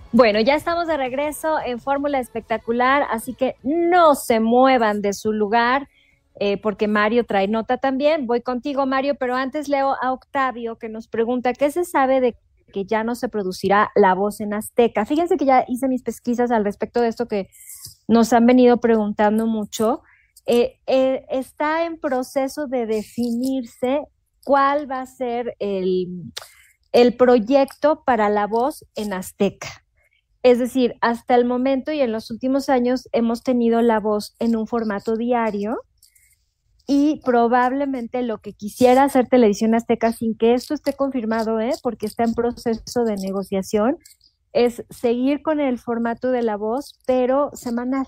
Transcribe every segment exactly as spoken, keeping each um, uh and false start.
Bueno, ya estamos de regreso en Fórmula Espectacular, así que no se muevan de su lugar, eh, porque Mario trae nota también. Voy contigo, Mario, pero antes leo a Octavio, que nos pregunta, ¿qué se sabe de que ya no se producirá La Voz en Azteca? Fíjense que ya hice mis pesquisas al respecto de esto que nos han venido preguntando mucho. Eh, eh, está en proceso de definirse cuál va a ser el, el proyecto para La Voz en Azteca. Es decir, hasta el momento y en los últimos años hemos tenido La Voz en un formato diario y probablemente lo que quisiera hacer Televisión Azteca, sin que esto esté confirmado, ¿eh? Porque está en proceso de negociación, es seguir con el formato de La Voz, pero semanal.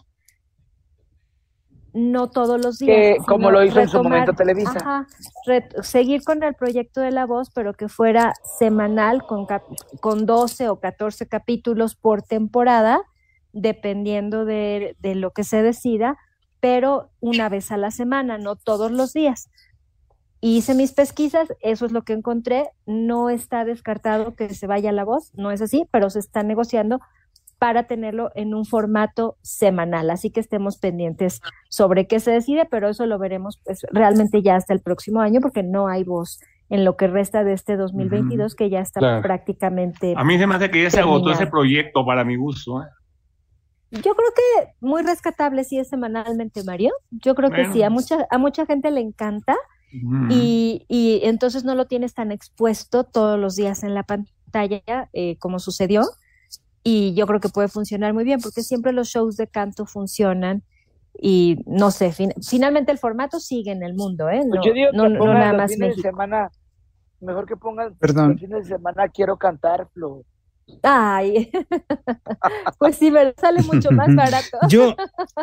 No todos los días. Que, como lo hizo retomar, en su momento Televisa. Ajá, re, seguir con el proyecto de La Voz, pero que fuera semanal, con, cap, con doce o catorce capítulos por temporada, dependiendo de, de lo que se decida, pero una vez a la semana, no todos los días. Hice mis pesquisas, eso es lo que encontré. No está descartado que se vaya La Voz, no es así, pero se está negociando para tenerlo en un formato semanal, así que estemos pendientes sobre qué se decide, pero eso lo veremos pues realmente ya hasta el próximo año, porque no hay Voz en lo que resta de este dos mil veintidós, uh-huh. que ya está claro. prácticamente A mí se me hace que ya se terminado. agotó ese proyecto para mi gusto, ¿eh? Yo creo que muy rescatable sí es semanalmente, Mario. Yo creo bueno. que sí, a mucha, a mucha gente le encanta, uh-huh. y, y entonces no lo tienes tan expuesto todos los días en la pantalla, eh, como sucedió. Y yo creo que puede funcionar muy bien, porque siempre los shows de canto funcionan y no sé, fin, finalmente el formato sigue en el mundo, ¿eh? No, yo digo no, que no pongan nada los más fines México. de semana, mejor que pongan Perdón. los fines de semana quiero cantar, Flo. Ay, pues sí, me sale mucho más barato. Yo,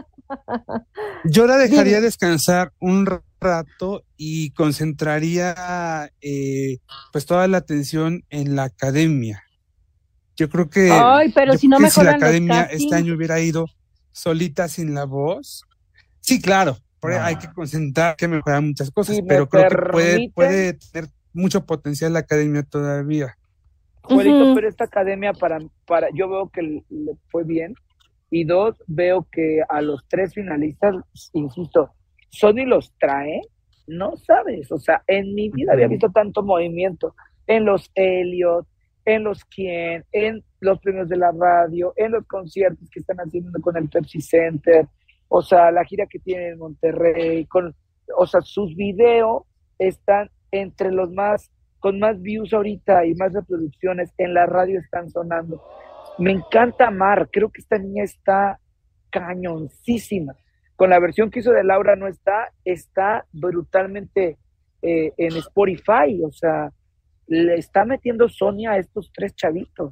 yo la dejaría descansar un rato y concentraría eh, pues toda la atención en la academia. Yo creo que, Ay, pero si no que si la mejoran los academia castings. este año hubiera ido solita sin La Voz, sí, claro, no. hay que concentrar, que mejorar muchas cosas, si pero creo permiten, que puede, puede tener mucho potencial la academia todavía. Juelito, uh-huh. pero esta academia para, para, yo veo que le fue bien, y dos, veo que a los tres finalistas, insisto, Sony los trae, no sabes, o sea, en mi vida había visto tanto movimiento en los Elliot, en los Quién, en los premios de la radio, en los conciertos que están haciendo con el Pepsi Center, o sea, la gira que tienen en Monterrey, con, o sea, sus videos están entre los más, con más views ahorita y más reproducciones, en la radio están sonando. Me encanta Mar, creo que esta niña está cañoncísima. Con la versión que hizo de Laura no está, está brutalmente eh, en Spotify, o sea, le está metiendo Sonia a estos tres chavitos.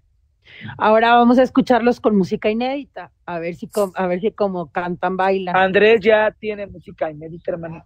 Ahora vamos a escucharlos con música inédita, a ver si a ver si como cantan, bailan. Andrés ya tiene música inédita, hermano.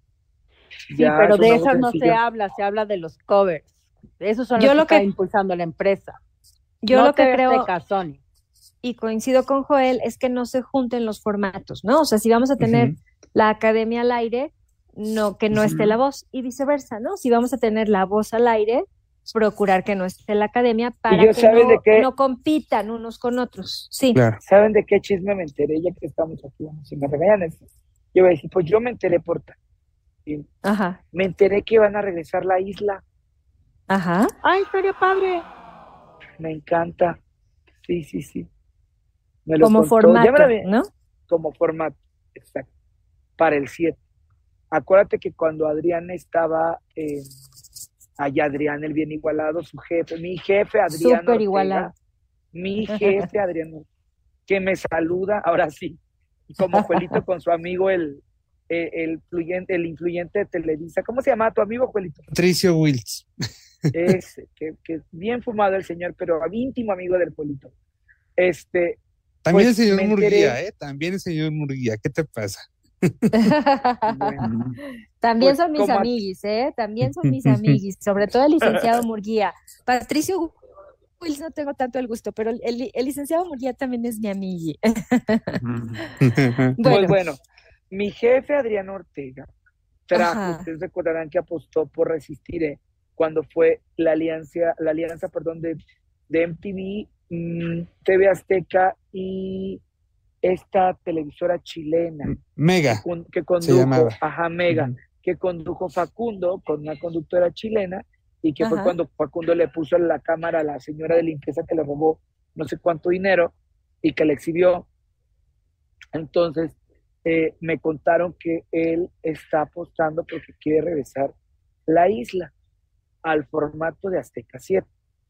Sí, ya, pero de esas no se habla, se habla de los covers. Esos son los que, que está impulsando la empresa. Yo no lo que creo, Sony. Y coincido con Joel, es que no se junten los formatos, ¿no? O sea, si vamos a tener uh-huh. la academia al aire, no que no uh-huh. esté La Voz, y viceversa, ¿no? Si vamos a tener La Voz al aire, procurar que no esté la academia para que no, de qué? no compitan unos con otros. Sí. Claro. ¿Saben de qué chisme me enteré? Ya que estamos aquí, bueno, si me regañan eso, yo voy a decir, pues yo me enteré por ¿sí? Ajá. Me enteré que van a regresar La Isla. Ajá. Ay, sería padre. Me encanta. Sí, sí, sí. Me lo como contó. formato, ¿no? Como formato, exacto. Para el siete. Acuérdate que cuando Adrián estaba eh, allá, Adrián el bien igualado, su jefe, mi jefe Adrián Súper igualado. Mi jefe Adrián, que me saluda, ahora sí, como Juelito con su amigo el, el, el, influyente, el influyente de Televisa. ¿Cómo se llama tu amigo, Juelito? Patricio Wills. Es, que, que bien fumado el señor, pero íntimo amigo del Juelito. Este, También pues, el señor Murguía, ¿eh? También el señor Murguía, ¿qué te pasa? Bueno, también pues, son mis amiguis, ¿eh? También son mis amiguis, sobre todo el licenciado Murguía. Patricio Wills no tengo tanto el gusto, pero el, el, el licenciado Murguía también es mi amigui. Bueno. Pues bueno, mi jefe Adrián Ortega trajo, Ajá. ustedes recordarán que apostó por Resistiré cuando fue la alianza, la alianza, perdón, de, de M T V mmm, T V Azteca y esta televisora chilena. Mega. Que, que condujo, ajá, Mega, uh-huh. que condujo Facundo con una conductora chilena y que ajá. fue cuando Facundo le puso la cámara a la señora de limpieza que le robó no sé cuánto dinero y que le exhibió. Entonces, eh, me contaron que él está apostando porque quiere regresar la isla al formato de Azteca siete,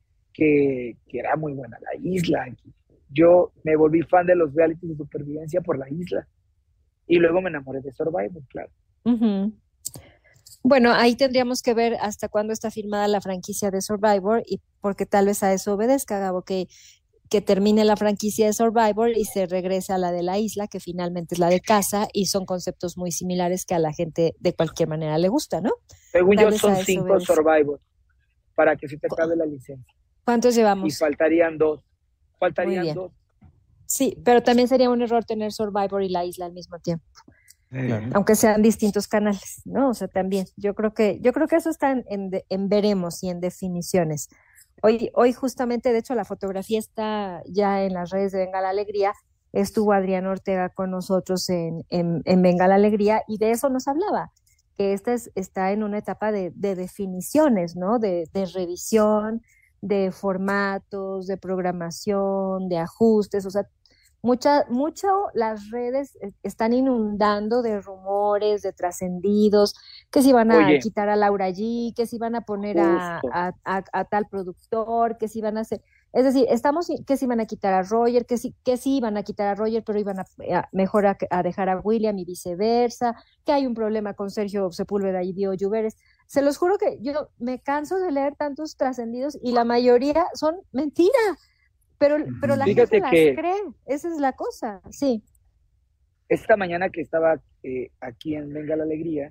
que, que era muy buena la isla. Yo me volví fan de los realities de supervivencia por la isla y luego me enamoré de Survivor, claro. Uh-huh. Bueno, ahí tendríamos que ver hasta cuándo está firmada la franquicia de Survivor y porque tal vez a eso obedezca, Gabo, que que termine la franquicia de Survivor y se regrese a la de la isla, que finalmente es la de casa, y son conceptos muy similares que a la gente de cualquier manera le gusta, ¿no? Según Tal yo son cinco Survivor para que se te acabe la licencia. ¿Cuántos llevamos? Y faltarían dos. Faltarían dos. Sí, pero también sería un error tener Survivor y la isla al mismo tiempo. Claro. Aunque sean distintos canales, ¿no? O sea, también, yo creo que, yo creo que eso está en, en, en veremos y en definiciones. Hoy, hoy justamente, de hecho, la fotografía está ya en las redes de Venga la Alegría. Estuvo Adrián Ortega con nosotros en, en, en Venga la Alegría y de eso nos hablaba, que esta es, está en una etapa de, de definiciones, ¿no? De, de revisión, de formatos, de programación, de ajustes, o sea, mucha, mucho las redes están inundando de rumores, de trascendidos, que si van a Oye, quitar a Laura G, que si van a poner a, a, a, a tal productor, que si van a hacer, es decir, estamos, que si van a quitar a Roger, que si, que si iban a quitar a Roger, pero iban a, a mejor a, a dejar a William y viceversa, que hay un problema con Sergio Sepúlveda y Dio Lluveres. Se los juro que yo me canso de leer tantos trascendidos y la mayoría son mentira. Pero, pero la Fíjate gente las que cree, esa es la cosa, sí. Esta mañana que estaba eh, aquí en Venga la Alegría,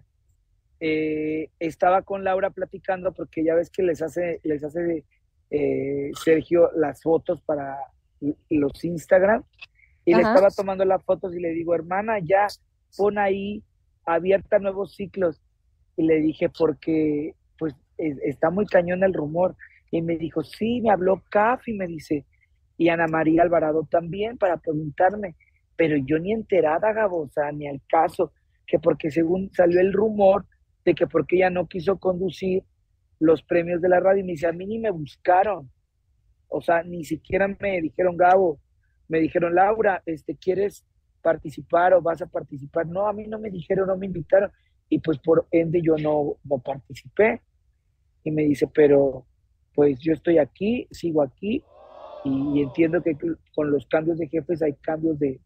eh, estaba con Laura platicando porque ya ves que les hace, les hace eh, Sergio las fotos para los Instagram y Ajá. le estaba tomando las fotos y le digo, hermana, ya pon ahí abierta nuevos ciclos. Y le dije, porque pues es, está muy cañón el rumor. Y me dijo, sí, me habló Caf y me dice, y Ana María Alvarado también para preguntarme, pero yo ni enterada, Gabo, o sea, ni al caso, que porque según salió el rumor de que porque ella no quiso conducir los premios de la radio, y me dice, a mí ni me buscaron, o sea, ni siquiera me dijeron, Gabo, me dijeron, Laura, este, ¿quieres participar o vas a participar? No, a mí no me dijeron, no me invitaron, y pues por ende yo no, no participé, y me dice, pero pues yo estoy aquí, sigo aquí, y entiendo que con los cambios de jefes hay cambios de,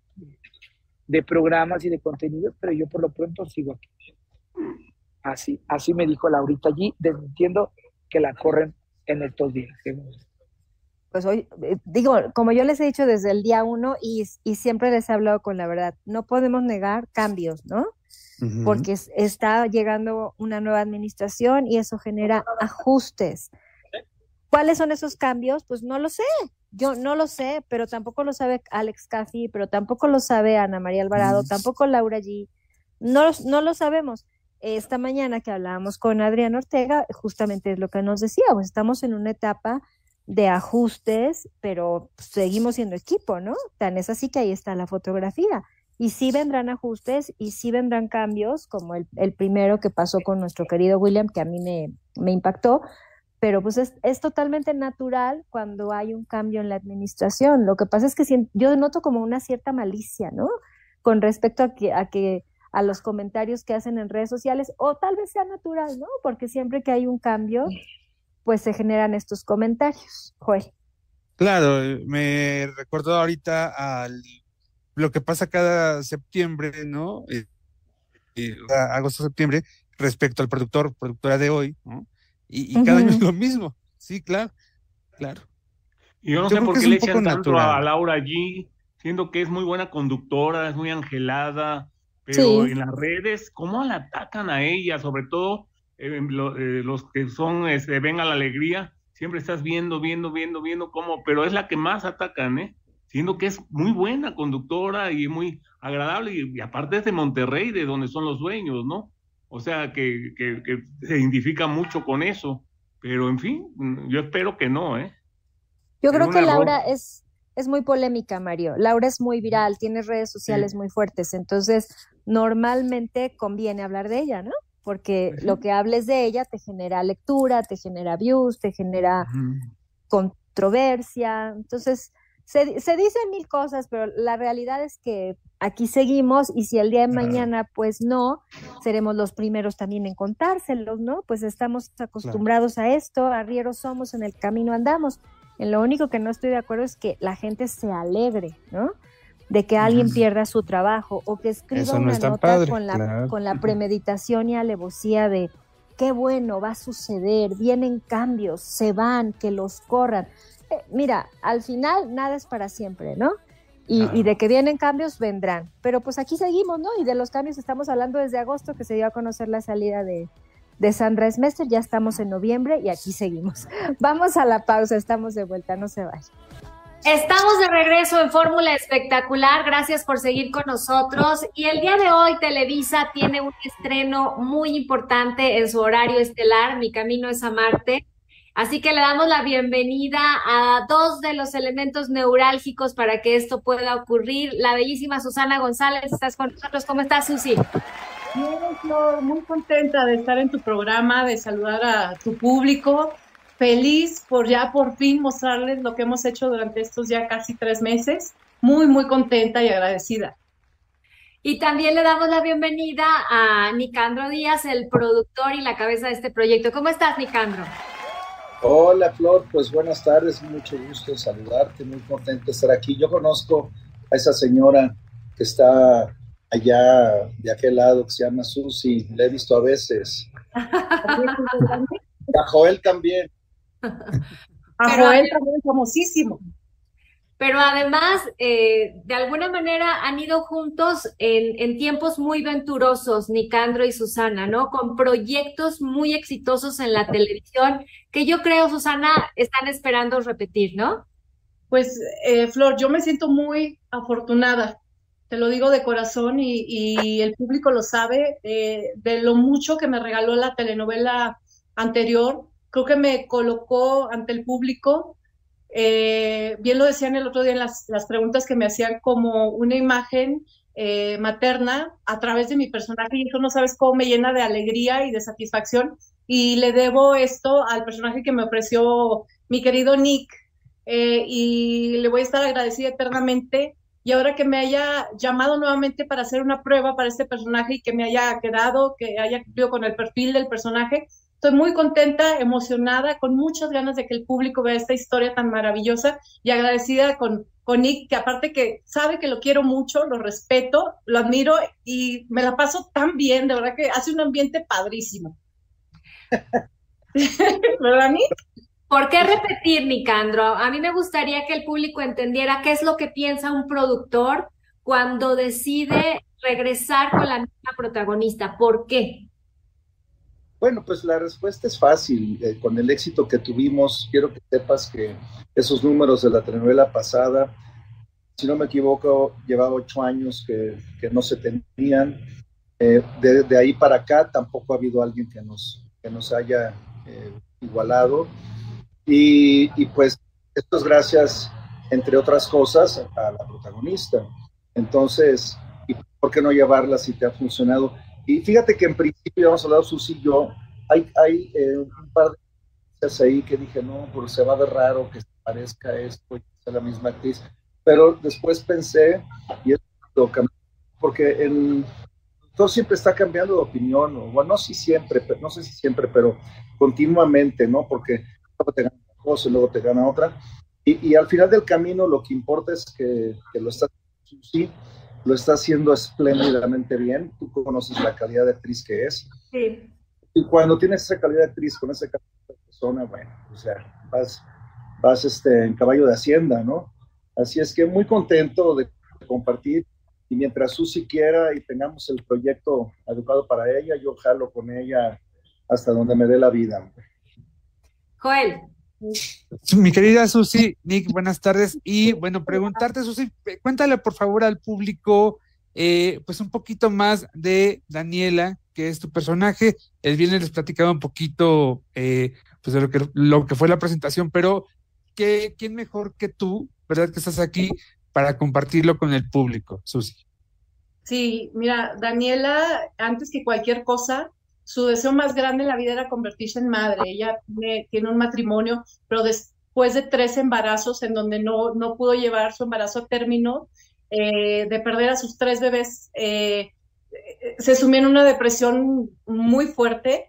de programas y de contenidos, pero yo por lo pronto sigo aquí. Así, así me dijo Laurita allí, desmintiendo que la corren en estos días. Pues hoy, digo, como yo les he dicho desde el día uno y, y siempre les he hablado con la verdad, no podemos negar cambios, ¿no? Uh-huh. Porque está llegando una nueva administración y eso genera ajustes. ¿Cuáles son esos cambios? Pues no lo sé. Yo no lo sé, pero tampoco lo sabe Alex Caffi, pero tampoco lo sabe Ana María Alvarado, mm. tampoco Laura G. No, no lo sabemos. Esta mañana que hablábamos con Adrián Ortega, justamente es lo que nos decía, pues estamos en una etapa de ajustes, pero seguimos siendo equipo, ¿no? Tan es así que ahí está la fotografía. Y sí vendrán ajustes y sí vendrán cambios, como el, el primero que pasó con nuestro querido William, que a mí me, me impactó, pero pues es, es totalmente natural cuando hay un cambio en la administración. Lo que pasa es que si, yo noto como una cierta malicia, ¿no? Con respecto a que, a que a los comentarios que hacen en redes sociales, o tal vez sea natural, ¿no? Porque siempre que hay un cambio, pues se generan estos comentarios. Joel. Claro, me recordó ahorita al lo que pasa cada septiembre, ¿no? Eh, eh, agosto, septiembre, respecto al productor, productora de hoy, ¿no? Y, y uh-huh. cada año es lo mismo, sí, claro, claro. Y yo no yo sé por qué le echan tanto natural. a Laura G, siendo que es muy buena conductora, es muy angelada, pero sí. en las redes, ¿cómo la atacan a ella? Sobre todo eh, lo, eh, los que son, este, Venga la Alegría, siempre estás viendo, viendo, viendo, viendo cómo, pero es la que más atacan, ¿eh? Siendo que es muy buena conductora y muy agradable, y, y aparte es de Monterrey, de donde son los dueños, ¿no? O sea, que, que, que se identifica mucho con eso. Pero, en fin, yo espero que no, ¿eh? Yo creo que Laura es, es muy polémica, Mario. Laura es muy viral, tiene redes sociales sí. muy fuertes, entonces normalmente conviene hablar de ella, ¿no? Porque uh-huh. lo que hables de ella te genera lectura, te genera views, te genera uh-huh. controversia, entonces se, se dicen mil cosas, pero la realidad es que aquí seguimos y si el día de mañana pues no, seremos los primeros también en contárselos, ¿no? Pues estamos acostumbrados claro. a esto, arrieros somos, en el camino andamos. En lo único que no estoy de acuerdo es que la gente se alegre, ¿no? De que alguien uh-huh. pierda su trabajo o que escriba Eso no una está nota padre, con la, claro. con la premeditación y alevosía de qué bueno, va a suceder, vienen cambios, se van, que los corran. Eh, mira, al final nada es para siempre, ¿no? Y, ah. y de que vienen cambios, vendrán. Pero pues aquí seguimos, ¿no? Y de los cambios estamos hablando desde agosto, que se dio a conocer la salida de, de Sandra Esmester, ya estamos en noviembre y aquí seguimos. Vamos a la pausa, estamos de vuelta, no se vayan. Estamos de regreso en Fórmula Espectacular, gracias por seguir con nosotros. Y el día de hoy Televisa tiene un estreno muy importante en su horario estelar, Mi Camino es Amarte. Así que le damos la bienvenida a dos de los elementos neurálgicos para que esto pueda ocurrir. La bellísima Susana González, estás con nosotros. ¿Cómo estás, Susi? Bien, Flor, muy contenta de estar en tu programa, de saludar a tu público. Feliz por ya por fin mostrarles lo que hemos hecho durante estos ya casi tres meses. Muy, muy contenta y agradecida. Y también le damos la bienvenida a Nicandro Díaz, el productor y la cabeza de este proyecto. ¿Cómo estás, Nicandro? Hola, Flor, pues buenas tardes, mucho gusto saludarte, muy contento de estar aquí. Yo conozco a esa señora que está allá de aquel lado, que se llama Susi, la he visto a veces. A Joel también. A Joel también, famosísimo. Pero además, eh, de alguna manera han ido juntos en, en tiempos muy venturosos, Nicandro y Susana, ¿no? Con proyectos muy exitosos en la televisión, que yo creo, Susana, están esperando repetir, ¿no? Pues, eh, Flor, yo me siento muy afortunada, te lo digo de corazón y, y el público lo sabe, eh, de lo mucho que me regaló la telenovela anterior, creo que me colocó ante el público. Eh, bien lo decían el otro día en las, las preguntas que me hacían, como una imagen eh, materna a través de mi personaje, y eso no sabes cómo me llena de alegría y de satisfacción, y le debo esto al personaje que me ofreció mi querido Nick, eh, y le voy a estar agradecida eternamente. Y ahora que me haya llamado nuevamente para hacer una prueba para este personaje y que me haya quedado, que haya cumplido con el perfil del personaje, estoy muy contenta, emocionada, con muchas ganas de que el público vea esta historia tan maravillosa y agradecida con, con Nick, que aparte que sabe que lo quiero mucho, lo respeto, lo admiro y me la paso tan bien, de verdad que hace un ambiente padrísimo. ¿Verdad, Nick? ¿Por qué repetir, Nicandro? A mí me gustaría que el público entendiera qué es lo que piensa un productor cuando decide regresar con la misma protagonista. ¿Por qué? Bueno, pues la respuesta es fácil. Eh, con el éxito que tuvimos, quiero que sepas que esos números de la telenovela pasada, si no me equivoco, llevaba ocho años que, que no se tenían. Eh, de, de ahí para acá tampoco ha habido alguien que nos, que nos haya eh, igualado. Y, y pues esto es gracias, entre otras cosas, a la protagonista. Entonces, ¿y por qué no llevarla si te ha funcionado? Y fíjate que en principio, hemos hablado Susi y yo, hay, hay eh, un par de cosas ahí que dije, no, porque se va a ver raro que se parezca esto y que sea la misma actriz. Pero después pensé, y es lo que, porque en, todo siempre está cambiando de opinión, o, bueno, no si siempre, pero, no sé si siempre, pero continuamente, ¿no? Porque luego te gana una cosa y luego te gana otra. Y, y al final del camino lo que importa es que, que lo está haciendo Susi, lo está haciendo espléndidamente bien. Tú conoces la calidad de actriz que es. Sí. Y cuando tienes esa calidad de actriz con esa calidad de persona, bueno, o sea, vas, vas este, en caballo de hacienda, ¿no? Así es que muy contento de compartir. Y mientras Susi quiera y tengamos el proyecto adecuado para ella, yo jalo con ella hasta donde me dé la vida. Joel. Mi querida Susi, Nick, buenas tardes. Y bueno, preguntarte, Susi, cuéntale por favor al público eh, pues un poquito más de Daniela, que es tu personaje. El viernes les platicaba un poquito eh, pues de lo que, lo que fue la presentación, pero ¿qué, ¿quién mejor que tú, verdad que estás aquí, para compartirlo con el público, Susi? Sí, mira, Daniela, antes que cualquier cosa, su deseo más grande en la vida era convertirse en madre. Ella tiene, tiene un matrimonio, pero después de tres embarazos en donde no, no pudo llevar su embarazo a término, eh, de perder a sus tres bebés, eh, se sumió en una depresión muy fuerte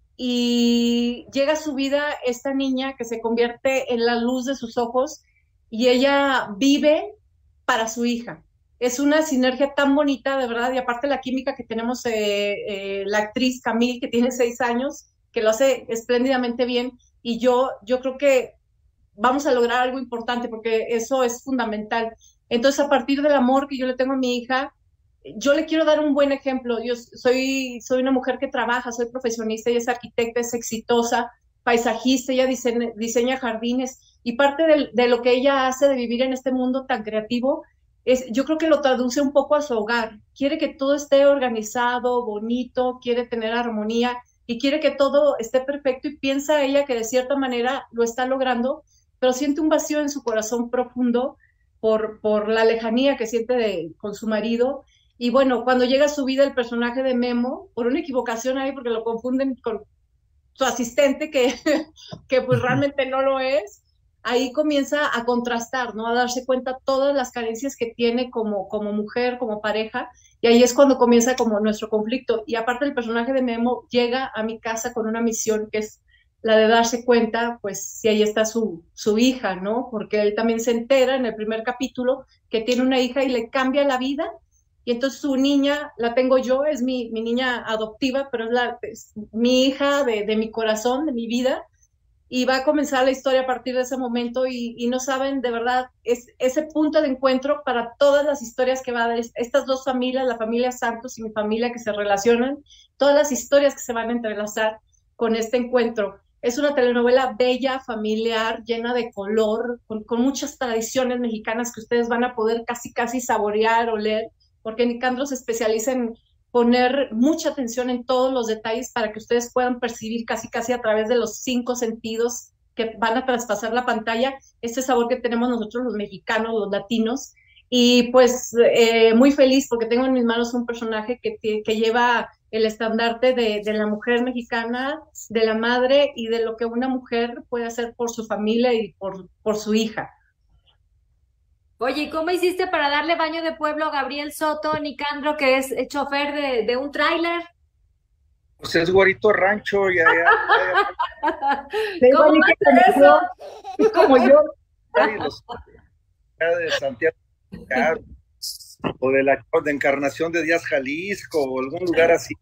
y llega a su vida esta niña que se convierte en la luz de sus ojos y ella vive para su hija. Es una sinergia tan bonita, de verdad, y aparte la química que tenemos, eh, eh, la actriz Camille, que tiene seis años, que lo hace espléndidamente bien, y yo, yo creo que vamos a lograr algo importante, porque eso es fundamental. Entonces, a partir del amor que yo le tengo a mi hija, yo le quiero dar un buen ejemplo. Yo soy, soy una mujer que trabaja, soy profesionista, ella es arquitecta, es exitosa, paisajista, ella diseña, diseña jardines, y parte de, de lo que ella hace de vivir en este mundo tan creativo, es, yo creo que lo traduce un poco a su hogar. Quiere que todo esté organizado, bonito, quiere tener armonía y quiere que todo esté perfecto, y piensa ella que de cierta manera lo está logrando, pero siente un vacío en su corazón profundo por, por la lejanía que siente de, con su marido. Y bueno, cuando llega a su vida el personaje de Memo, por una equivocación ahí, porque lo confunden con su asistente, que, que pues realmente no lo es, ahí comienza a contrastar, ¿no? A darse cuenta todas las carencias que tiene como, como mujer, como pareja, y ahí es cuando comienza como nuestro conflicto. Y aparte el personaje de Memo llega a mi casa con una misión que es la de darse cuenta, pues, si ahí está su, su hija, ¿no? Porque él también se entera en el primer capítulo que tiene una hija y le cambia la vida, y entonces su niña, la tengo yo, es mi, mi niña adoptiva, pero es, la, es mi hija de, de mi corazón, de mi vida, y va a comenzar la historia a partir de ese momento, y, y no saben, de verdad, es ese punto de encuentro para todas las historias que va a dar, estas dos familias, la familia Santos y mi familia, que se relacionan, todas las historias que se van a entrelazar con este encuentro. Es una telenovela bella, familiar, llena de color, con, con muchas tradiciones mexicanas que ustedes van a poder casi, casi saborear o leer, porque Nicandro se especializa en poner mucha atención en todos los detalles para que ustedes puedan percibir casi casi a través de los cinco sentidos que van a traspasar la pantalla este sabor que tenemos nosotros los mexicanos, los latinos. Y pues eh, muy feliz porque tengo en mis manos un personaje que, que lleva el estandarte de, de la mujer mexicana, de la madre y de lo que una mujer puede hacer por su familia y por, por su hija. Oye, ¿cómo hiciste para darle baño de pueblo a Gabriel Soto, Nicandro, que es chofer de, de un tráiler? Pues es güerito rancho, ya, ya. ya. ¿Cómo haces eso? Es como yo. Los, de Santiago o de la de Encarnación de Díaz Jalisco o algún lugar así.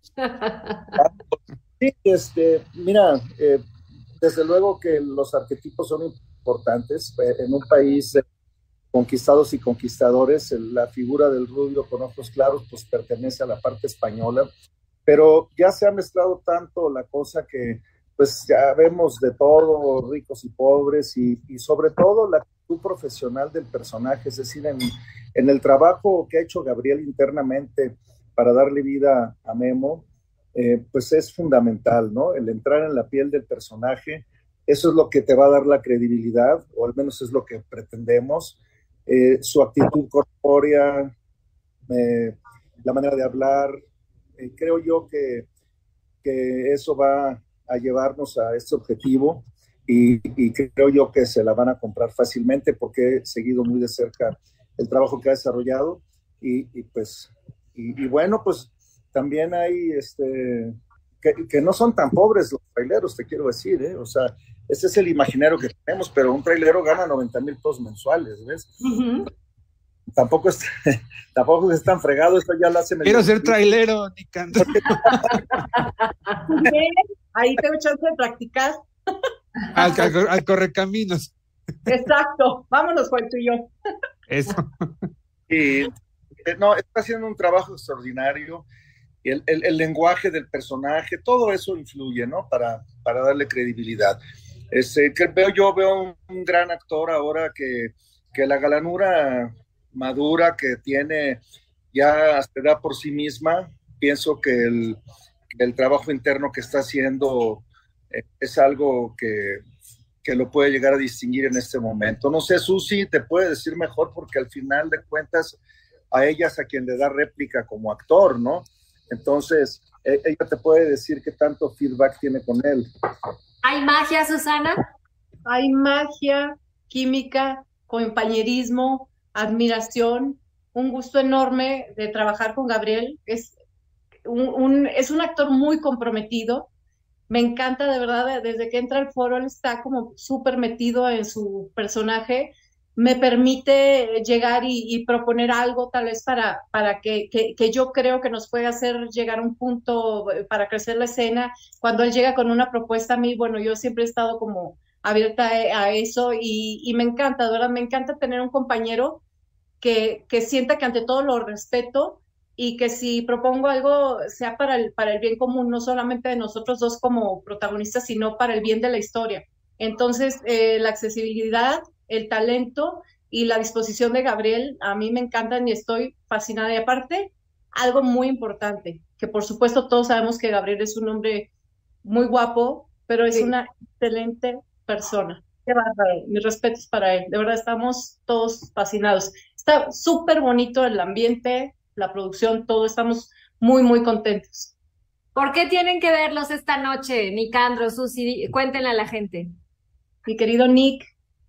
Sí, este, mira, eh, desde luego que los arquetipos son importantes en un país de conquistados y conquistadores. La figura del rubio con ojos claros pues pertenece a la parte española, pero ya se ha mezclado tanto la cosa que pues ya vemos de todo, ricos y pobres, y, y sobre todo la actitud profesional del personaje, es decir, en, en el trabajo que ha hecho Gabriel internamente para darle vida a Memo, eh, pues es fundamental, ¿no? El entrar en la piel del personaje, eso es lo que te va a dar la credibilidad, o al menos es lo que pretendemos. Eh, su actitud corpórea, eh, la manera de hablar, eh, creo yo que, que eso va a llevarnos a este objetivo, y, y creo yo que se la van a comprar fácilmente porque he seguido muy de cerca el trabajo que ha desarrollado, y, y pues, y, y bueno, pues también hay, este, que, que no son tan pobres los traileros, te quiero decir, ¿eh? O sea, ese es el imaginario que tenemos, pero un trailero gana noventa mil pesos mensuales, ¿ves? Uh-huh. Tampoco es, tampoco es tan fregado, esto ya lo hace... Quiero ser trailero, Nicandro. Ahí tengo chance de practicar. Al, al, al correcaminos. Exacto, vámonos, Juan, tú y yo. Eso. Y, no, está haciendo un trabajo extraordinario, y el, el, el lenguaje del personaje, todo eso influye, ¿no? Para, para darle credibilidad. Este, que veo, yo veo un, un gran actor ahora que, que la galanura madura que tiene ya hasta da por sí misma. Pienso que el, el trabajo interno que está haciendo eh, es algo que, que lo puede llegar a distinguir en este momento. No sé, Susi, te puede decir mejor porque al final de cuentas a ella es a quien le da réplica como actor, ¿no? Entonces, ella te puede decir qué tanto feedback tiene con él. ¿Hay magia, Susana? Hay magia, química, compañerismo, admiración, un gusto enorme de trabajar con Gabriel. Es un, un, es un actor muy comprometido. Me encanta, de verdad, desde que entra al foro, él está como súper metido en su personaje. Me permite llegar y, y proponer algo tal vez para, para que, que, que yo creo que nos puede hacer llegar a un punto para crecer la escena. Cuando él llega con una propuesta a mí, bueno, yo siempre he estado como abierta a, a eso y, y me encanta, de verdad, me encanta tener un compañero que, que sienta que ante todo lo respeto y que si propongo algo sea para el, para el bien común, no solamente de nosotros dos como protagonistas, sino para el bien de la historia. Entonces, eh, la accesibilidad, el talento y la disposición de Gabriel a mí me encantan y estoy fascinada. Y aparte, algo muy importante, que por supuesto todos sabemos que Gabriel es un hombre muy guapo, pero es sí. una excelente persona. Qué bárbaro, mis respetos para él. De verdad, estamos todos fascinados. Está súper bonito el ambiente, la producción, todo. Estamos muy, muy contentos. ¿Por qué tienen que verlos esta noche, Nicandro, Susi? Cuéntenle a la gente. Mi querido Nick.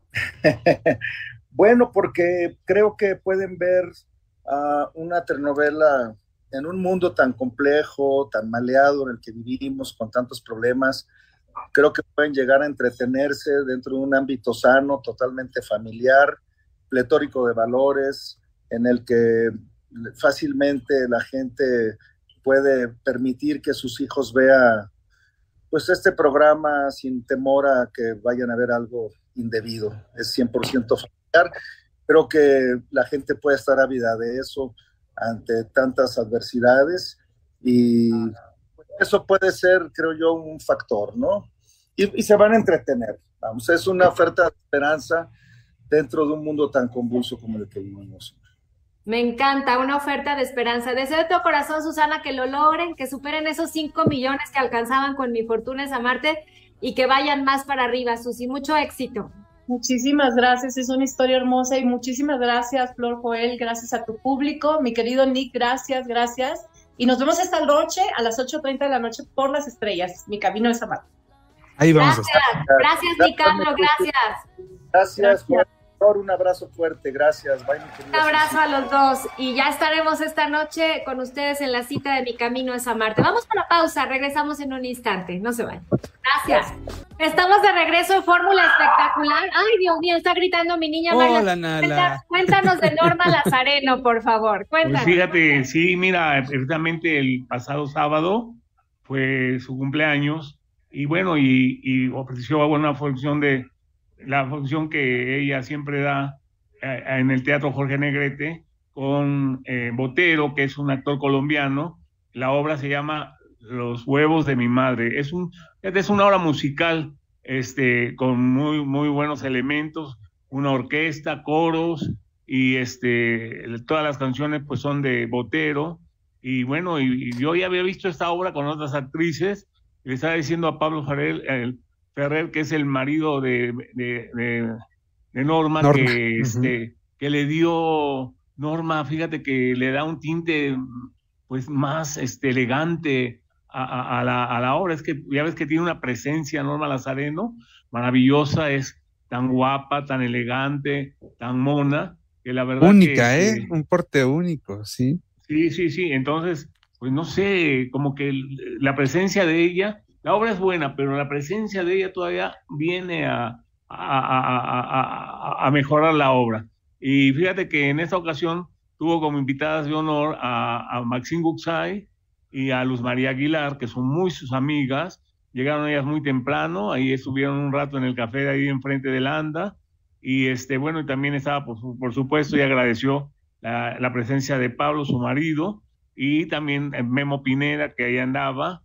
Bueno, porque creo que pueden ver uh, una telenovela en un mundo tan complejo, tan maleado en el que vivimos, con tantos problemas. Creo que pueden llegar a entretenerse dentro de un ámbito sano, totalmente familiar, pletórico de valores, en el que fácilmente la gente puede permitir que sus hijos vean pues este programa sin temor a que vayan a ver algo indebido. Es cien por ciento familiar. Creo que la gente puede estar ávida de eso ante tantas adversidades y eso puede ser, creo yo, un factor, ¿no? Y, y se van a entretener. Vamos, es una oferta de esperanza dentro de un mundo tan convulso como el que vivimos. Me encanta, una oferta de esperanza. Deseo de todo corazón, Susana, que lo logren, que superen esos cinco millones que alcanzaban con Mi Fortuna es Amarte y que vayan más para arriba, Susi. Mucho éxito. Muchísimas gracias, es una historia hermosa y muchísimas gracias, Flor, Joel, gracias a tu público. Mi querido Nick, gracias, gracias. Y nos vemos esta noche a las ocho treinta de la noche por Las Estrellas, Mi Camino es Amarte. Ahí vamos gracias, a estar. Gracias, Nicandro, gracias. Gracias, Juan. Un abrazo fuerte, gracias. Bye, un abrazo a los dos y ya estaremos esta noche con ustedes en la cita de Mi Camino es Amarte. Vamos para la pausa, regresamos en un instante, no se vayan. Gracias. Estamos de regreso en Fórmula Espectacular. Ay, Dios mío, está gritando mi niña María. Hola, Nala. Cuéntanos de Norma Lazareno, por favor. Cuéntanos. Pues fíjate, sí, mira, precisamente el pasado sábado fue su cumpleaños y bueno, y, y ofreció una función de la función que ella siempre da eh, en el Teatro Jorge Negrete con eh, Botero, que es un actor colombiano. La obra se llama Los huevos de mi madre. Es un es una obra musical este con muy muy buenos elementos, una orquesta, coros y este todas las canciones pues son de Botero y bueno, y, y yo ya había visto esta obra con otras actrices. Le estaba diciendo a Pablo Ferrer, el Ferrer, que es el marido de, de, de, de Norma, Norma, que, este, uh-huh. que le dio, Norma, fíjate que le da un tinte pues más este, elegante a, a, a, la, a la obra. Es que ya ves que tiene una presencia Norma Lazareno maravillosa, es tan guapa, tan elegante, tan mona, que la verdad única, que, ¿eh? Que, un porte único, sí. Sí, sí, sí, entonces, pues no sé, como que la presencia de ella. La obra es buena, pero la presencia de ella todavía viene a, a, a, a, a mejorar la obra. Y fíjate que en esta ocasión tuvo como invitadas de honor a, a Maxine Guxay y a Luz María Aguilar, que son muy sus amigas. Llegaron ellas muy temprano, ahí estuvieron un rato en el café de ahí enfrente de la ANDA. Y este, bueno, y también estaba, por, por supuesto, y agradeció la, la presencia de Pablo, su marido, y también Memo Pineda, que ahí andaba.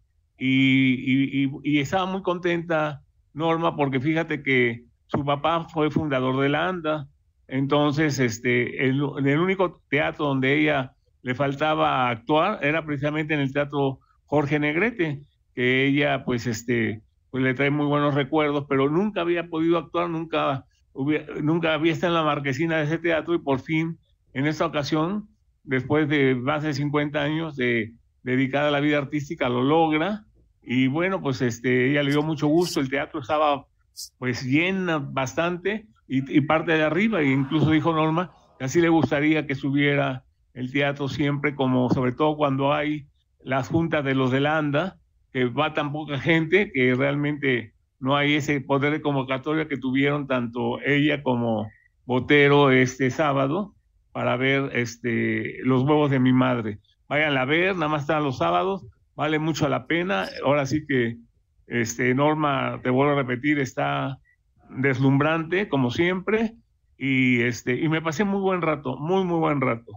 Y, y, y estaba muy contenta Norma porque fíjate que su papá fue fundador de la ANDA, entonces este, el, el único teatro donde ella le faltaba actuar era precisamente en el Teatro Jorge Negrete, que ella pues este, pues le trae muy buenos recuerdos, pero nunca había podido actuar, nunca, hubiera, nunca había estado en la marquesina de ese teatro, y por fin, en esta ocasión, después de más de cincuenta años de dedicada a la vida artística, lo logra. Y bueno, pues este, ella le dio mucho gusto, el teatro estaba pues llena bastante, y, y parte de arriba, e incluso dijo Norma que así le gustaría que subiera el teatro siempre, como sobre todo cuando hay las juntas de los de la ANDA, que va tan poca gente que realmente no hay ese poder de convocatoria que tuvieron tanto ella como Botero este sábado para ver este los huevos de mi madre. Váyanla a ver, nada más están los sábados, vale mucho la pena. Ahora sí que este Norma, te vuelvo a repetir, está deslumbrante como siempre, y este y me pasé muy buen rato, muy muy buen rato.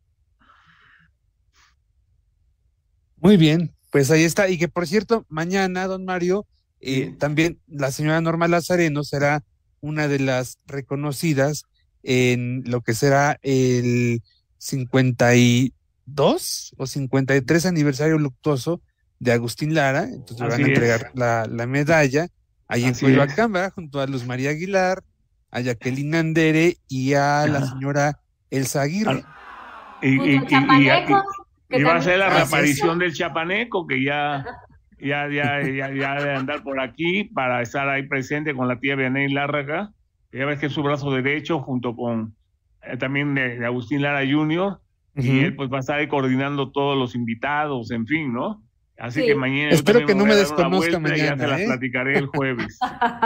Muy bien, pues ahí está. Y que por cierto, mañana, don Mario, eh, sí. también la señora Norma Lazareno será una de las reconocidas en lo que será el cincuenta y dos o cincuenta y tres aniversario luctuoso de Agustín Lara. Entonces le van a entregar la, la medalla ahí Así en Coyoacán, ¿verdad? Junto a Luz María Aguilar, a Jacqueline Andere y a ah. la señora Elsa Aguirre. Y, y, y, y, y va a ser la reaparición del chapaneco, que ya, ya, ya, ya, ya debe andar por aquí para estar ahí presente con la tía Vianey Lárraga, que ya ves que es su brazo derecho, junto con eh, también de, de Agustín Lara junior, uh-huh. y él pues va a estar ahí coordinando todos los invitados, en fin, ¿no? Así sí. que mañana espero que no me desconozca mañana, ya te ¿eh? las platicaré el jueves.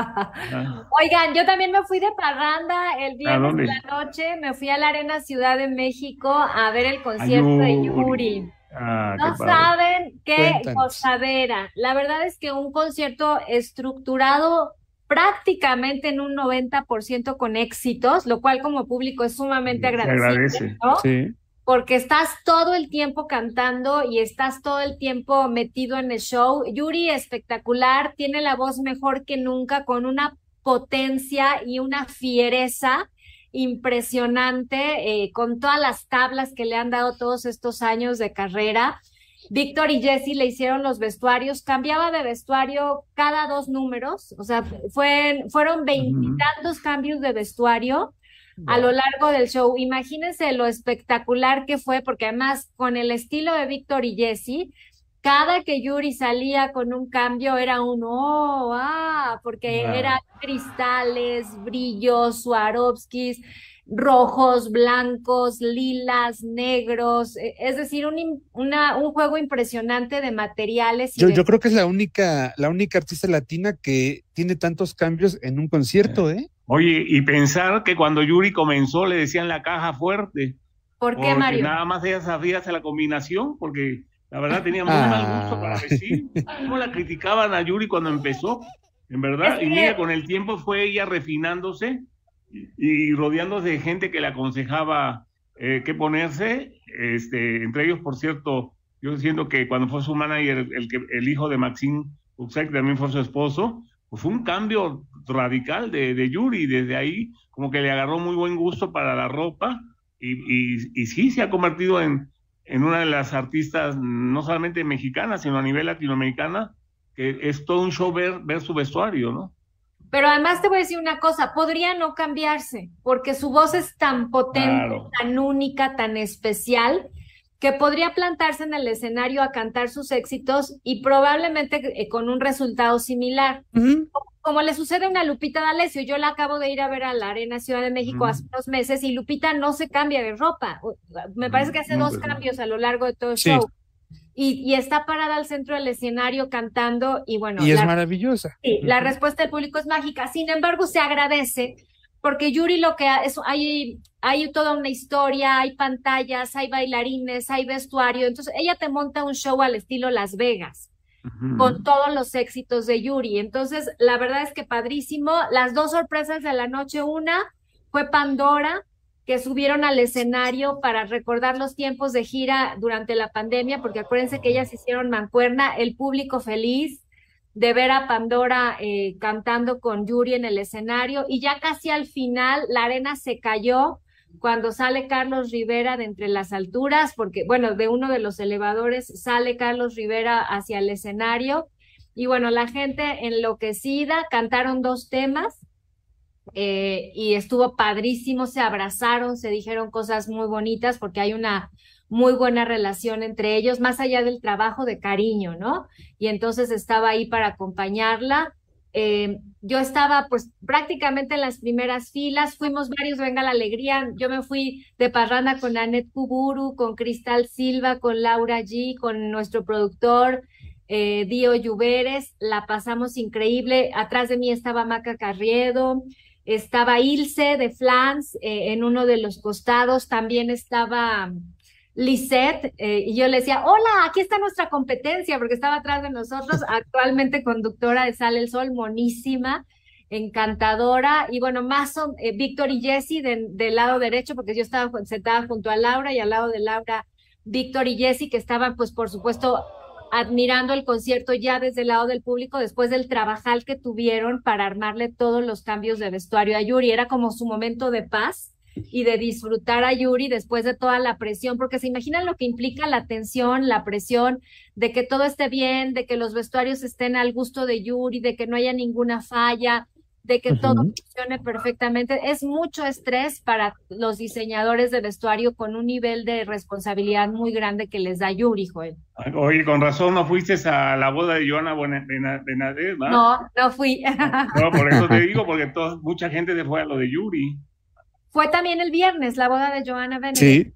Oigan, yo también me fui de parranda el viernes de la noche, me fui a la Arena Ciudad de México a ver el concierto Ayuri. de Yuri. Ah, no qué saben qué Cuéntanos. gozadera. La verdad es que un concierto estructurado prácticamente en un noventa por ciento con éxitos, lo cual como público es sumamente agradecible. Se agradece, ¿no? Sí. Porque estás todo el tiempo cantando y estás todo el tiempo metido en el show. Yuri, espectacular, tiene la voz mejor que nunca, con una potencia y una fiereza impresionante, eh, con todas las tablas que le han dado todos estos años de carrera. Víctor y Jessy le hicieron los vestuarios, cambiaba de vestuario cada dos números, o sea, fue, fueron veintitantos uh-huh. cambios de vestuario a lo largo del show. Imagínense lo espectacular que fue, porque además con el estilo de Víctor y Jessy, cada que Yuri salía con un cambio era un oh, ah, porque wow. era cristales, brillos, Swarovskis, rojos, blancos, lilas, negros, es decir, un, una, un juego impresionante de materiales. Y yo, de... yo creo que es la única, la única artista latina que tiene tantos cambios en un concierto, ¿eh? Oye, y pensar que cuando Yuri comenzó le decían la caja fuerte. ¿Por qué, Mario? Nada más ella sabía hacer la combinación, porque la verdad tenía muy ah. mal gusto para decir. ¿Cómo la criticaban a Yuri cuando empezó? En verdad, es que... y mira, con el tiempo fue ella refinándose y, y rodeándose de gente que le aconsejaba eh, qué ponerse, este, entre ellos, por cierto, yo siento que cuando fue su manager, el, el, el hijo de Maxine Uxek, que también fue su esposo, pues fue un cambio radical de, de Yuri, desde ahí como que le agarró muy buen gusto para la ropa, y, y, y sí se ha convertido en, en una de las artistas no solamente mexicanas, sino a nivel latinoamericana, que es todo un show ver, ver su vestuario, ¿no? Pero además te voy a decir una cosa, podría no cambiarse, porque su voz es tan potente, claro. tan única, tan especial, que podría plantarse en el escenario a cantar sus éxitos y probablemente eh, con un resultado similar. Uh-huh. Como, como le sucede a una Lupita D'Alessio, yo la acabo de ir a ver a la Arena Ciudad de México uh-huh. hace unos meses y Lupita no se cambia de ropa. Me parece que hace uh-huh. dos cambios a lo largo de todo el sí. show. Y, y está parada al centro del escenario cantando y bueno. Y es la, maravillosa. Sí, uh-huh. la respuesta del público es mágica. Sin embargo, se agradece porque Yuri lo que es, hay, hay toda una historia, hay pantallas, hay bailarines, hay vestuario, entonces ella te monta un show al estilo Las Vegas, uh-huh. con todos los éxitos de Yuri, entonces la verdad es que padrísimo. Las dos sorpresas de la noche, una fue Pandora, que subieron al escenario para recordar los tiempos de gira durante la pandemia, porque acuérdense que ellas hicieron mancuerna, el público feliz de ver a Pandora eh, cantando con Yuri en el escenario, y ya casi al final la arena se cayó cuando sale Carlos Rivera de entre las alturas, porque bueno, de uno de los elevadores sale Carlos Rivera hacia el escenario, y bueno, la gente enloquecida, cantaron dos temas, eh, y estuvo padrísimo, se abrazaron, se dijeron cosas muy bonitas, porque hay una muy buena relación entre ellos, más allá del trabajo de cariño, ¿no? Y entonces estaba ahí para acompañarla. Eh, yo estaba pues prácticamente en las primeras filas, fuimos varios, venga la alegría, yo me fui de parranda con Anet Kuburu, con Cristal Silva, con Laura G, con nuestro productor eh, Dio Lluveres, la pasamos increíble, atrás de mí estaba Maca Carriedo, estaba Ilse de Flans eh, en uno de los costados, también estaba Lisette, eh, y yo le decía, hola, aquí está nuestra competencia, porque estaba atrás de nosotros, actualmente conductora de Sale el Sol, monísima, encantadora, y bueno, más son eh, Víctor y Jessy de, del lado derecho, porque yo estaba sentada junto a Laura, y al lado de Laura, Víctor y Jessy, que estaban, pues, por supuesto, admirando el concierto ya desde el lado del público, después del trabajal que tuvieron para armarle todos los cambios de vestuario a Yuri, era como su momento de paz, y de disfrutar a Yuri después de toda la presión, porque se imaginan lo que implica la tensión, la presión, de que todo esté bien, de que los vestuarios estén al gusto de Yuri, de que no haya ninguna falla, de que uh-huh. todo funcione perfectamente. Es mucho estrés para los diseñadores de vestuario con un nivel de responsabilidad muy grande que les da Yuri, Joel. Oye, con razón no fuiste a la boda de Joana Benadet, ¿verdad? No, no fui. No, por eso te digo, porque todo, mucha gente se fue a lo de Yuri. Fue también el viernes, la boda de Joana Benadet. Sí.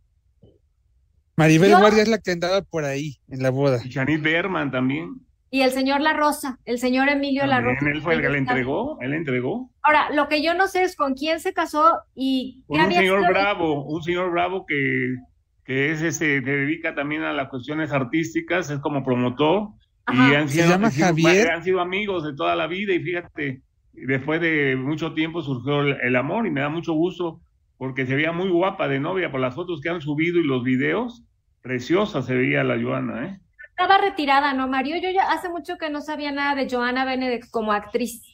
Maribel Yo... Guardia es la que andaba por ahí, en la boda. Y Janit Berman también. Y el señor La Rosa, el señor Emilio también, La Rosa. Él fue el que le entregó, él entregó. Ahora, lo que yo no sé es con quién se casó y... Con un señor sido... bravo, un señor bravo que, que es ese, se dedica también a las cuestiones artísticas, es como promotor. Ajá. Y han sido, se llama han sido, Javier. Han sido amigos de toda la vida y fíjate... Después de mucho tiempo surgió el, el amor y me da mucho gusto porque se veía muy guapa de novia por las fotos que han subido y los videos, preciosa se veía la Joana, ¿eh? Estaba retirada, ¿no, Mario? Yo ya hace mucho que no sabía nada de Joana Benadet como actriz.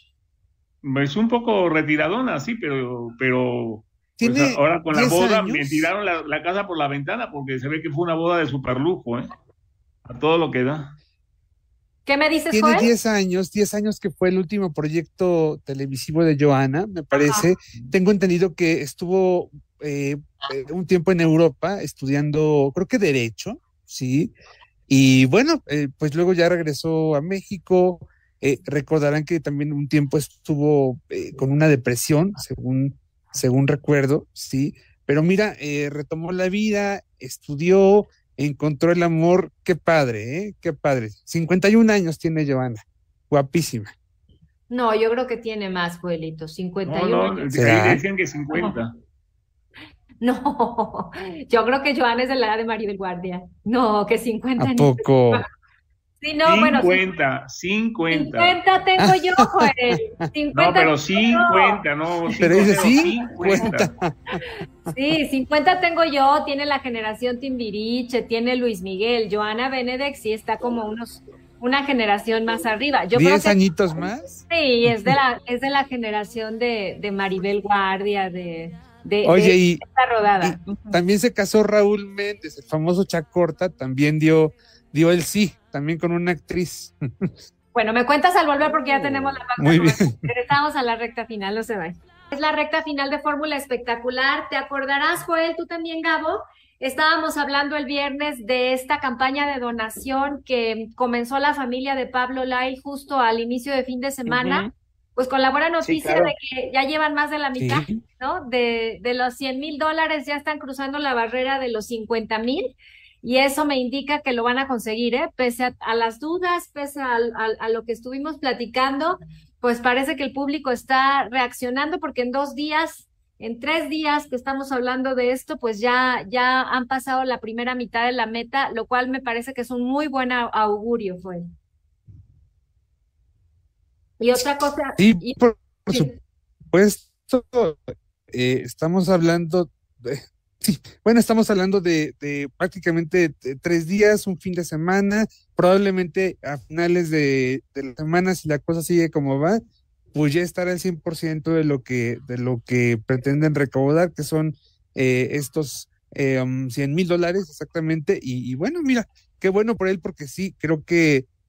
Es un poco retiradona, sí, pero, pero pues ahora con la boda años? me tiraron la, la casa por la ventana porque se ve que fue una boda de superlujo, ¿eh? A todo lo que da. ¿Qué me dices, Tiene Joel? diez años, diez años que fue el último proyecto televisivo de Joana, me parece. Ajá. Tengo entendido que estuvo eh, un tiempo en Europa estudiando, creo que Derecho, sí. Y bueno, eh, pues luego ya regresó a México. Eh, recordarán que también un tiempo estuvo eh, con una depresión, según, según recuerdo, sí. Pero mira, eh, retomó la vida, estudió, encontró el amor, qué padre, ¿eh? Qué padre. cincuenta y un años tiene Joana, guapísima. No, yo creo que tiene más, Joelito, cincuenta y uno no, no, años. Ahí decían que cincuenta. No, yo creo que Joana es de la edad de Maribel Guardia. No, que cincuenta. ¿A poco? Sí, no, cincuenta, bueno, cincuenta. cincuenta tengo yo, Joel. cincuenta no, pero cincuenta, no. Pero dice cincuenta. Sí, cincuenta tengo yo, tiene la generación Timbiriche, tiene Luis Miguel, Joana Benadet sí está como unos, una generación más arriba. Yo ¿Diez creo que, añitos más? Sí, es de la, es de la generación de, de Maribel Guardia, de, de, Oye, de y, esta rodada. Y también se casó Raúl Méndez, el famoso Chacorta, también dio, dio el sí, también con una actriz. Bueno, me cuentas al volver porque ya tenemos la parte. Muy bien. Regresamos a la recta final, no se vayan. Es la recta final de Fórmula Espectacular. ¿Te acordarás, Joel? Tú también, Gabo. Estábamos hablando el viernes de esta campaña de donación que comenzó la familia de Pablo Lyle justo al inicio de fin de semana. Uh-huh. Pues con la buena noticia sí, claro. de que ya llevan más de la mitad, sí. ¿no? De, de los cien mil dólares ya están cruzando la barrera de los cincuenta mil. Y eso me indica que lo van a conseguir, ¿eh? Pese a, a las dudas, pese a, a, a lo que estuvimos platicando, pues parece que el público está reaccionando porque en dos días, en tres días que estamos hablando de esto, pues ya, ya han pasado la primera mitad de la meta, lo cual me parece que es un muy buen augurio, fue. Y otra cosa... Sí, y, por, por supuesto, eh, estamos hablando... de... Sí, bueno, estamos hablando de, de prácticamente de tres días, un fin de semana, probablemente a finales de, de la semana, si la cosa sigue como va, pues ya estará al cien por ciento de lo que, de lo que pretenden recaudar, que son eh, estos eh, um, cien mil dólares exactamente, y, y bueno, mira, qué bueno por él, porque sí, creo que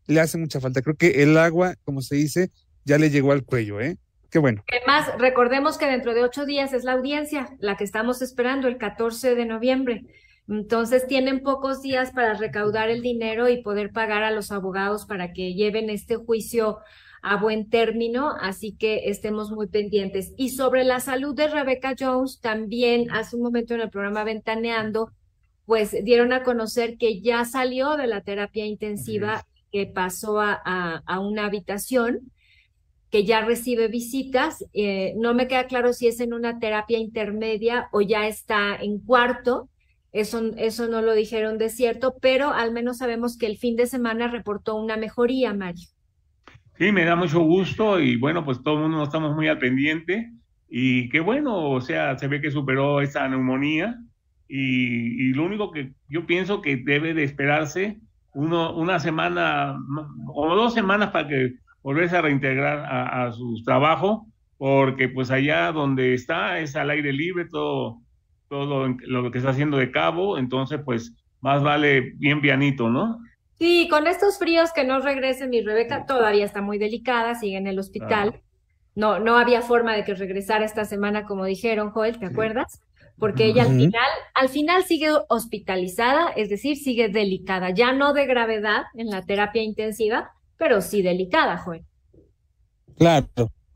le hace mucha falta. Creo que el agua, como se dice, ya le llegó al cuello, ¿eh? Qué bueno. Además, recordemos que dentro de ocho días es la audiencia, la que estamos esperando, el catorce de noviembre. Entonces tienen pocos días para recaudar el dinero y poder pagar a los abogados para que lleven este juicio a buen término, así que estemos muy pendientes. Y sobre la salud de Rebecca Jones, también hace un momento en el programa Ventaneando, pues dieron a conocer que ya salió de la terapia intensiva, que pasó a, a, a una habitación, que ya recibe visitas. Eh, no me queda claro si es en una terapia intermedia o ya está en cuarto. Eso, eso no lo dijeron de cierto, pero al menos sabemos que el fin de semana reportó una mejoría, Mario. Sí, me da mucho gusto y bueno, pues todo el mundo estamos muy al pendiente y qué bueno, o sea, se ve que superó esa neumonía y, y lo único que yo pienso que debe de esperarse uno, una semana o dos semanas para que volverse a reintegrar a, a su trabajo, porque pues allá donde está es al aire libre todo todo lo que está haciendo de cabo, entonces pues más vale bien pianito, ¿no? Sí, con estos fríos que no regrese mi Rebeca, todavía está muy delicada, sigue en el hospital. Ah. No, no había forma de que regresara esta semana, como dijeron, Joel, ¿te acuerdas? Porque ella uh-huh. al final, al final sigue hospitalizada, es decir, sigue delicada, ya no de gravedad en la terapia intensiva, pero sí delicada, Joel. Claro.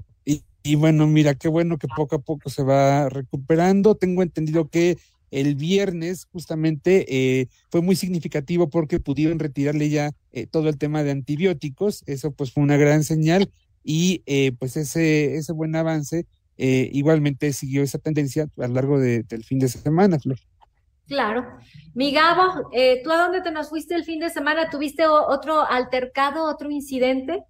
Y bueno, mira, qué bueno que poco a poco se va recuperando. Tengo entendido que el viernes justamente eh, fue muy significativo porque pudieron retirarle ya eh, todo el tema de antibióticos. Eso pues fue una gran señal y eh, pues ese, ese buen avance eh, igualmente siguió esa tendencia a lo largo de, del fin de semana, Flor. Claro. Mi Gabo, eh, ¿tú a dónde te nos fuiste el fin de semana? ¿Tuviste otro altercado, otro incidente?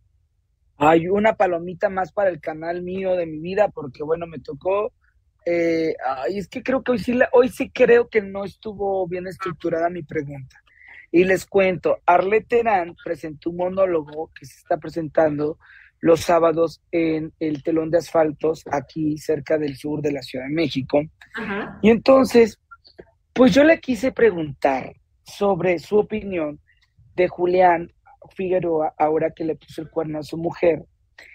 Hay una palomita más para el canal mío de mi vida, porque bueno, me tocó, eh, ay, es que creo que hoy sí, la, hoy sí creo que no estuvo bien estructurada mi pregunta. Y les cuento, Arlette Terán presentó un monólogo que se está presentando los sábados en el Telón de Asfaltos, aquí cerca del sur de la Ciudad de México. Ajá. Y entonces, pues yo le quise preguntar sobre su opinión de Julián Figueroa, ahora que le puso el cuerno a su mujer.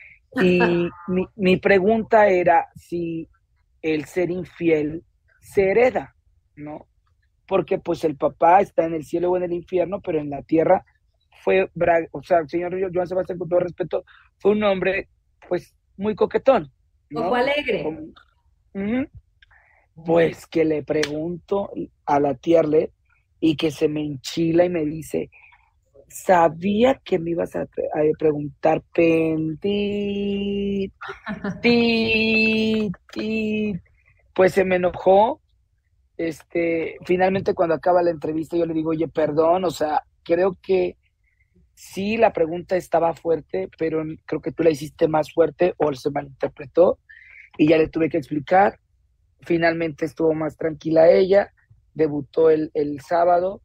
Y mi, mi pregunta era si el ser infiel se hereda, ¿no? Porque pues el papá está en el cielo o en el infierno, pero en la tierra fue, o sea, el señor Joan Sebastián, con todo respeto, fue un hombre pues muy coquetón, ¿no? Ojo alegre. Uh-huh. Pues que le pregunto a la tía Arlette y que se me enchila y me dice: sabía que me ibas a, a preguntar, Pentit, tit, tit. Pues se me enojó. Este, finalmente cuando acaba la entrevista yo le digo, oye, perdón, o sea, creo que sí la pregunta estaba fuerte, pero creo que tú la hiciste más fuerte o se malinterpretó y ya le tuve que explicar. Finalmente estuvo más tranquila ella, debutó el, el sábado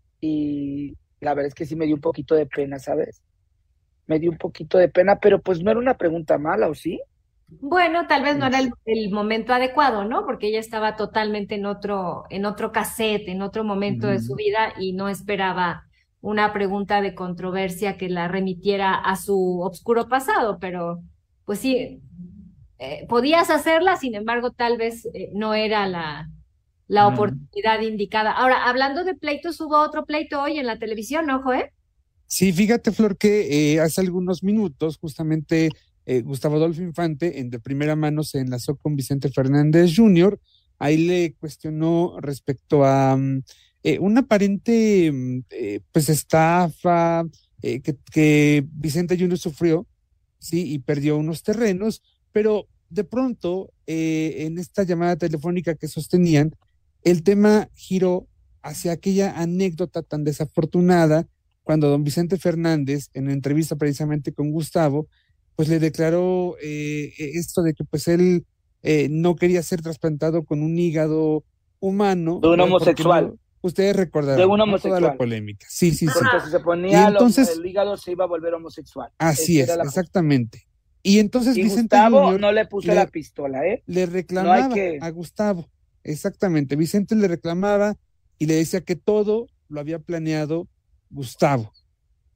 y la verdad es que sí me dio un poquito de pena, ¿sabes? Me dio un poquito de pena, pero pues no era una pregunta mala, ¿o sí? Bueno, tal vez no era el, el momento adecuado, ¿no? Porque ella estaba totalmente en otro, en otro cassette, en otro momento mm. de su vida y no esperaba una pregunta de controversia que la remitiera a su oscuro pasado, pero pues sí, eh, podías hacerla, sin embargo, tal vez eh, no era la, la mm. oportunidad indicada. Ahora, hablando de pleitos, hubo otro pleito hoy en la televisión, ¿no, Joel? Sí, fíjate, Flor, que eh, hace algunos minutos justamente Eh, Gustavo Adolfo Infante, en de primera mano, se enlazó con Vicente Fernández junior Ahí le cuestionó respecto a um, eh, una aparente eh, pues estafa eh, que, que Vicente junior sufrió, sí, y perdió unos terrenos, pero de pronto eh, en esta llamada telefónica que sostenían, el tema giró hacia aquella anécdota tan desafortunada cuando don Vicente Fernández, en entrevista precisamente con Gustavo, pues le declaró eh, esto de que pues él eh, no quería ser trasplantado con un hígado humano. De un homosexual. No, ustedes recordarán de un homosexual. Toda la polémica. Sí, sí, sí. Porque si se ponía entonces, lo, el hígado se iba a volver homosexual. Así Esa es, exactamente. Y entonces y Vicente Gustavo Junior no le puso le, la pistola, ¿eh? Le reclamaba no que... a Gustavo. Exactamente. Vicente le reclamaba y le decía que todo lo había planeado Gustavo.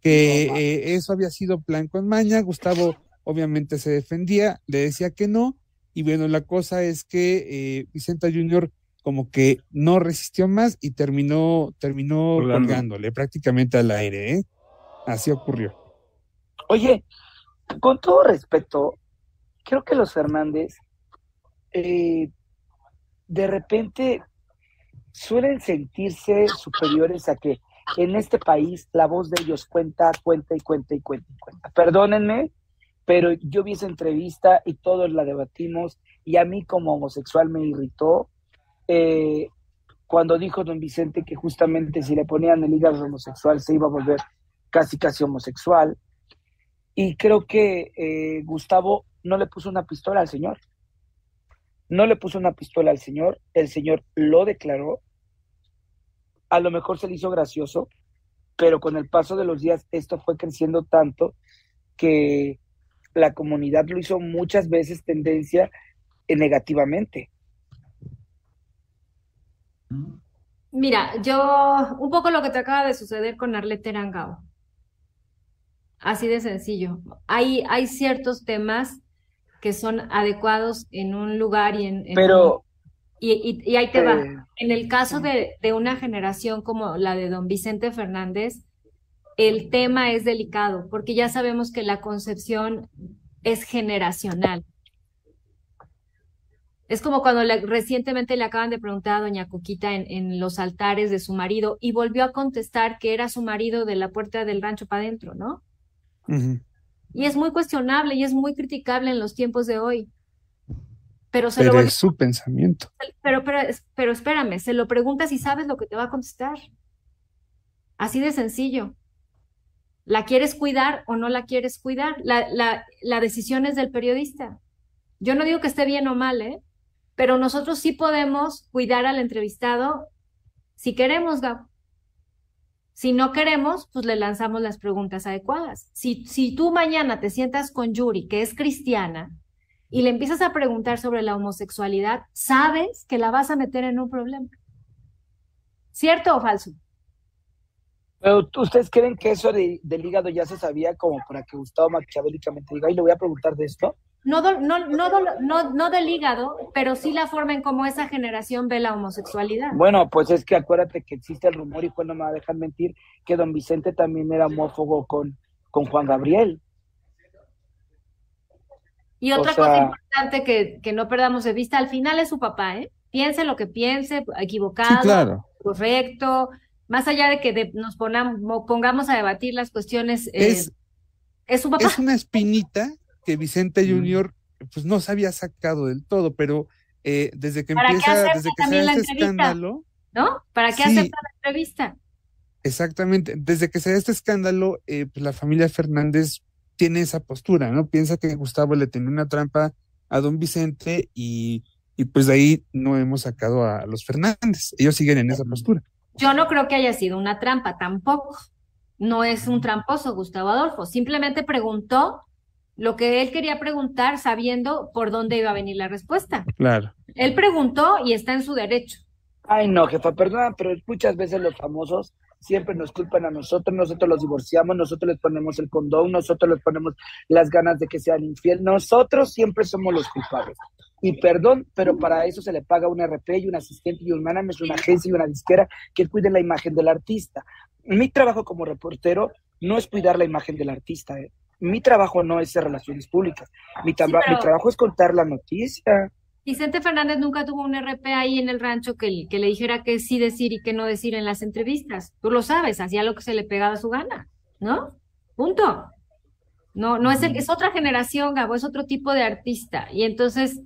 que eh, eso había sido plan con maña. Gustavo obviamente se defendía, le decía que no, y bueno, la cosa es que eh, Vicenta Junior como que no resistió más y terminó, terminó Colgando. colgándole prácticamente al aire, ¿eh? Así ocurrió. Oye, con todo respeto, creo que los Fernández eh, de repente suelen sentirse superiores a que en este país la voz de ellos cuenta, cuenta y cuenta y cuenta y cuenta. Perdónenme, pero yo vi esa entrevista y todos la debatimos, y a mí como homosexual me irritó eh, cuando dijo don Vicente que justamente si le ponían el hígado homosexual se iba a volver casi casi homosexual, y creo que eh, Gustavo no le puso una pistola al señor, no le puso una pistola al señor, el señor lo declaró, a lo mejor se le hizo gracioso, pero con el paso de los días esto fue creciendo tanto que la comunidad lo hizo muchas veces tendencia eh, negativamente. Mira, yo, un poco lo que te acaba de suceder con Arlette Arangao. Así de sencillo. Hay, hay ciertos temas que son adecuados en un lugar y en... en Pero... Un, y, y, y ahí te eh, va. En el caso sí. de, de una generación como la de don Vicente Fernández, el tema es delicado, porque ya sabemos que la concepción es generacional. Es como cuando le, recientemente le acaban de preguntar a doña Cuquita en, en los altares de su marido, y volvió a contestar que era su marido de la puerta del rancho para adentro, ¿no? Uh-huh. Y es muy cuestionable y es muy criticable en los tiempos de hoy. Pero, se pero lo es su pensamiento. Pero, pero, pero espérame, se lo preguntas y sabes lo que te va a contestar. Así de sencillo. ¿La quieres cuidar o no la quieres cuidar? La, la, la decisión es del periodista. Yo no digo que esté bien o mal, ¿eh? Pero nosotros sí podemos cuidar al entrevistado si queremos, Gab. Si no queremos, pues le lanzamos las preguntas adecuadas. Si, si tú mañana te sientas con Yuri, que es cristiana, y le empiezas a preguntar sobre la homosexualidad, sabes que la vas a meter en un problema. ¿Cierto o falso? Pero ¿ustedes creen que eso de, del hígado ya se sabía como para que Gustavo maquiavélicamente diga, y le voy a preguntar de esto? No, do, no, no, do, no, no del hígado, pero sí la forma en cómo esa generación ve la homosexualidad. Bueno, pues es que acuérdate que existe el rumor, y pues no me va a dejar mentir, que don Vicente también era homófobo con, con Juan Gabriel. Y otra o sea, cosa importante que, que no perdamos de vista, al final es su papá, ¿eh? Piense lo que piense, equivocado, sí, claro. correcto, más allá de que de, nos ponamos, pongamos a debatir las cuestiones, eh, es, es su papá. Es una espinita que Vicente Junior pues no se había sacado del todo, pero eh, desde que empieza, desde que se da este escándalo, ¿no? ¿Para qué sí, acepta la entrevista? Exactamente, desde que se da este escándalo, eh, pues la familia Fernández tiene esa postura, ¿no? Piensa que Gustavo le tenía una trampa a don Vicente y, y pues de ahí no hemos sacado a los Fernández, ellos siguen en esa postura. Yo no creo que haya sido una trampa tampoco, no es un tramposo Gustavo Adolfo, simplemente preguntó lo que él quería preguntar sabiendo por dónde iba a venir la respuesta. Claro. Él preguntó y está en su derecho. Ay, no, jefa, perdona, pero muchas veces los famosos siempre nos culpan a nosotros, nosotros los divorciamos, nosotros les ponemos el condón, nosotros les ponemos las ganas de que sean infiel, nosotros siempre somos los culpables. Y perdón, pero para eso se le paga un R P y un asistente y un manager, una agencia y una disquera que cuide la imagen del artista. Mi trabajo como reportero no es cuidar la imagen del artista, ¿eh? Mi trabajo no es hacer relaciones públicas, mi, tra- sí, pero... mi trabajo es contar la noticia. Vicente Fernández nunca tuvo un R P ahí en el rancho que, que le dijera qué sí decir y qué no decir en las entrevistas. Tú lo sabes, hacía lo que se le pegaba a su gana, ¿no? Punto. No, no es, el, es otra generación, Gabo, es otro tipo de artista. Y entonces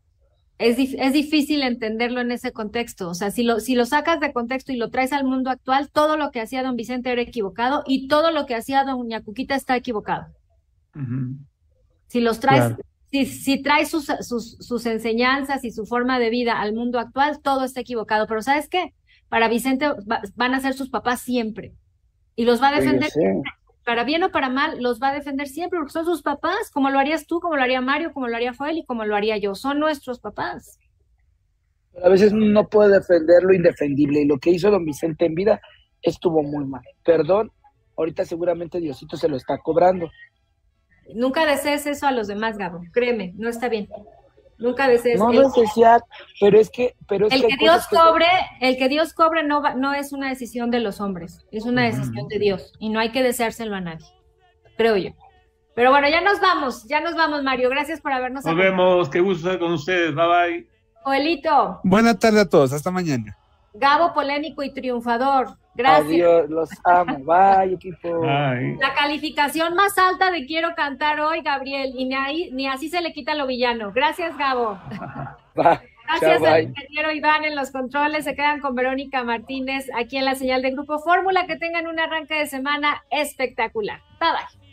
es, dif- es difícil entenderlo en ese contexto. O sea, si lo, si lo sacas de contexto y lo traes al mundo actual, todo lo que hacía don Vicente era equivocado y todo lo que hacía doña Cuquita está equivocado. Uh-huh. Si los traes... Claro. Si, si trae sus, sus, sus enseñanzas y su forma de vida al mundo actual, todo está equivocado. Pero ¿sabes qué? Para Vicente va, van a ser sus papás siempre. Y los va a defender sí, siempre. Para bien o para mal, los va a defender siempre, porque son sus papás, como lo harías tú, como lo haría Mario, como lo haría Joel y como lo haría yo. Son nuestros papás. Pero a veces no puede defender lo indefendible. Y lo que hizo don Vicente en vida estuvo muy mal. Perdón, ahorita seguramente Diosito se lo está cobrando. Nunca desees eso a los demás, Gabo, créeme, no está bien. Nunca desees. No, no es desear, pero es que... Pero es el que, que Dios cobre, que... el que Dios cobre no, va, no es una decisión de los hombres, es una decisión de Dios, y no hay que deseárselo a nadie, creo yo. Pero bueno, ya nos vamos, ya nos vamos, Mario, gracias por habernos... Nos vemos, qué gusto estar con ustedes, bye bye. Joelito. Buena tarde a todos, hasta mañana. Gabo, polémico y triunfador. Gracias. Adiós, los amo. Bye, equipo. Bye. La calificación más alta de Quiero Cantar hoy, Gabriel, y ni, ahí, ni así se le quita lo villano. Gracias, Gabo. Bye. Gracias Chao, al bye. ingeniero Iván en los controles. Se quedan con Verónica Martínez aquí en la señal de Grupo Fórmula. Que tengan un arranque de semana espectacular. Bye, bye.